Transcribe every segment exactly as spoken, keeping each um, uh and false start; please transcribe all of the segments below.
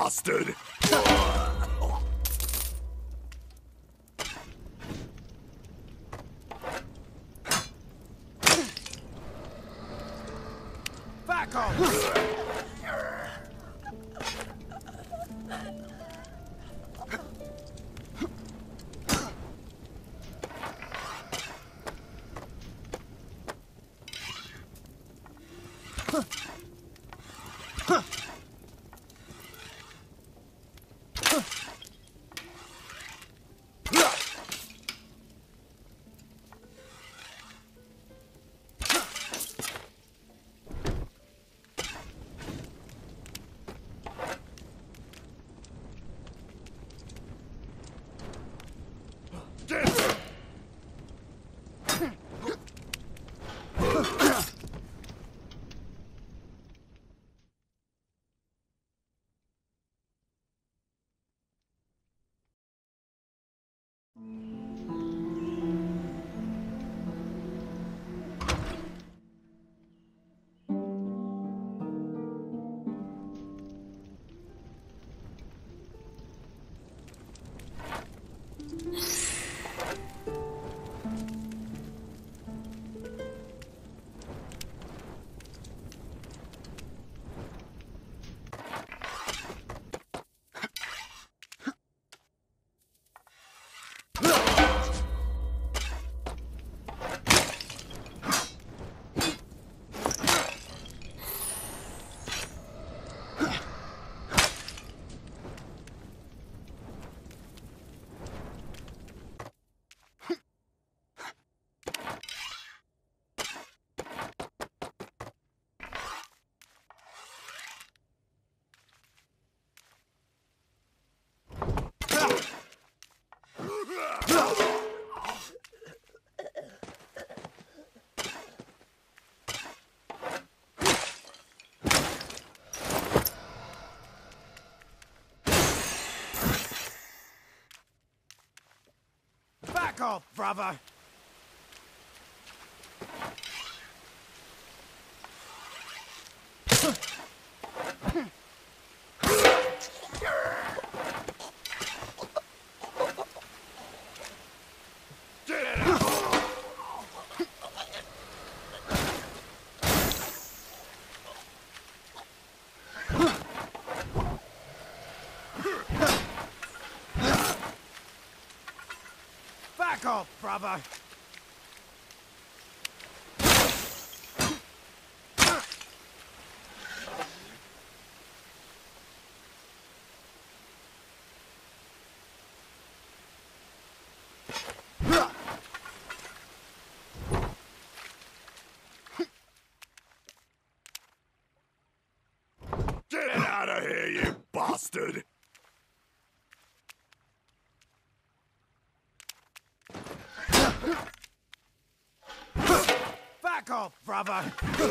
bastard! Back off! Back off, brother! Back off, brother! Get out of here, you bastard! Back off, brother!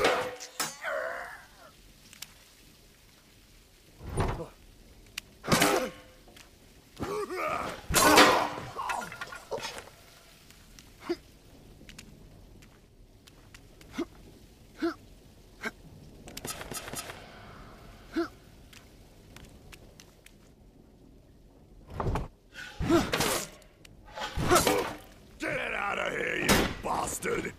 Get out of here, you bastard!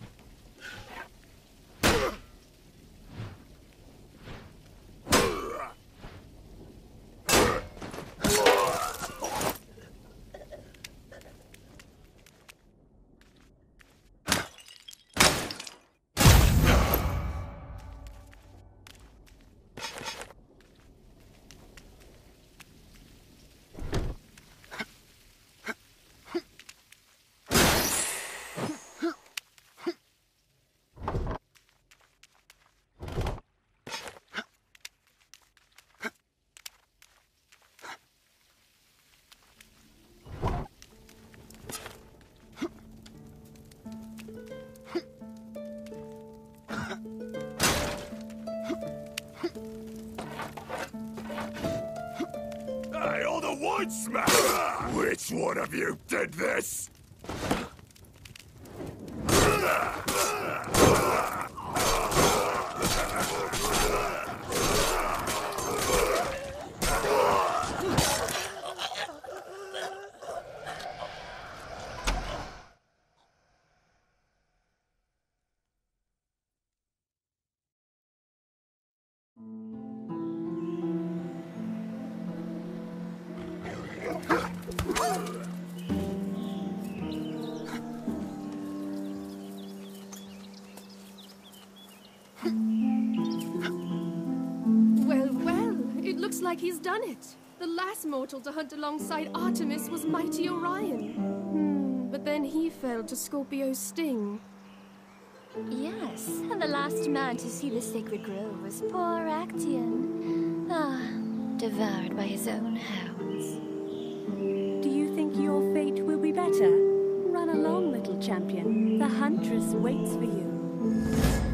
Hey, all the wood smasher! Which one of you did this? Looks like he's done it. The last mortal to hunt alongside Artemis was mighty Orion. Hmm, but then he fell to Scorpio's sting. Yes, and the last man to see the sacred grove was poor Actaeon. Ah, devoured by his own hounds. Do you think your fate will be better? Run along, little champion. The Huntress waits for you.